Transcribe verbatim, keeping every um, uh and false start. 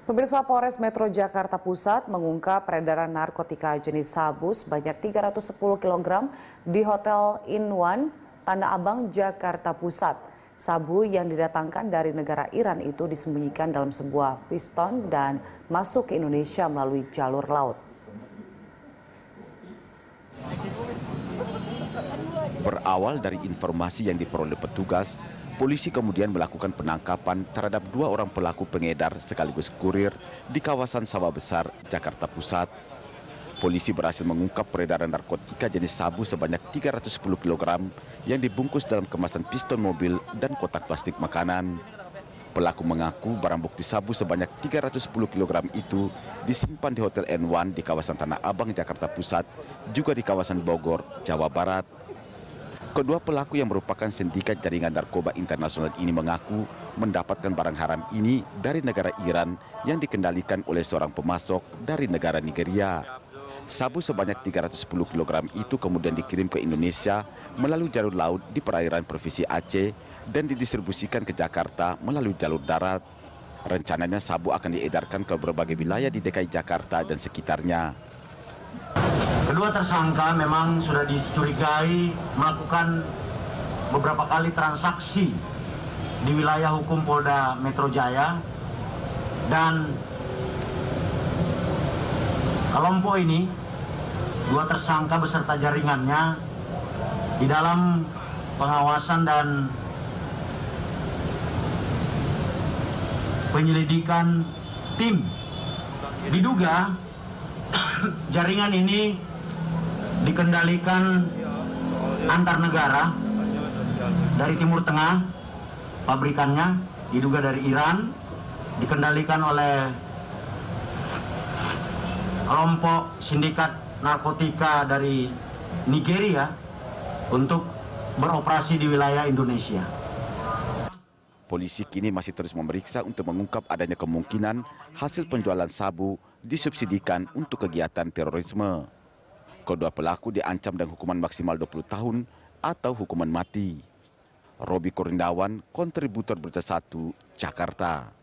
Pemirsa, Polres Metro Jakarta Pusat mengungkap peredaran narkotika jenis sabu sebanyak tiga ratus sepuluh kilogram di Hotel In One, Tanah Abang, Jakarta Pusat. Sabu yang didatangkan dari negara Iran itu disembunyikan dalam sebuah piston dan masuk ke Indonesia melalui jalur laut. Berawal dari informasi yang diperoleh petugas, polisi kemudian melakukan penangkapan terhadap dua orang pelaku pengedar sekaligus kurir di kawasan Sawah Besar, Jakarta Pusat. Polisi berhasil mengungkap peredaran narkotika jenis sabu sebanyak tiga ratus sepuluh kilogram yang dibungkus dalam kemasan piston mobil dan kotak plastik makanan. Pelaku mengaku barang bukti sabu sebanyak tiga ratus sepuluh kilogram itu disimpan di Hotel In One di kawasan Tanah Abang, Jakarta Pusat, juga di kawasan Bogor, Jawa Barat. Kedua pelaku yang merupakan sindikat jaringan narkoba internasional ini mengaku mendapatkan barang haram ini dari negara Iran yang dikendalikan oleh seorang pemasok dari negara Nigeria. Sabu sebanyak tiga ratus sepuluh kilogram itu kemudian dikirim ke Indonesia melalui jalur laut di perairan Provinsi Aceh dan didistribusikan ke Jakarta melalui jalur darat. Rencananya sabu akan diedarkan ke berbagai wilayah di D K I Jakarta dan sekitarnya. Kedua tersangka memang sudah dicurigai melakukan beberapa kali transaksi di wilayah hukum Polda Metro Jaya, dan kelompok ini, dua tersangka beserta jaringannya di dalam pengawasan dan penyelidikan tim diduga jaringan ini dikendalikan antar negara dari Timur Tengah, pabrikannya diduga dari Iran, dikendalikan oleh kelompok sindikat narkotika dari Nigeria untuk beroperasi di wilayah Indonesia. Polisi kini masih terus memeriksa untuk mengungkap adanya kemungkinan hasil penjualan sabu disubsidikan untuk kegiatan terorisme. Kedua pelaku diancam dengan hukuman maksimal dua puluh tahun atau hukuman mati. Robi Korindawan, kontributor Berita Satu, Jakarta.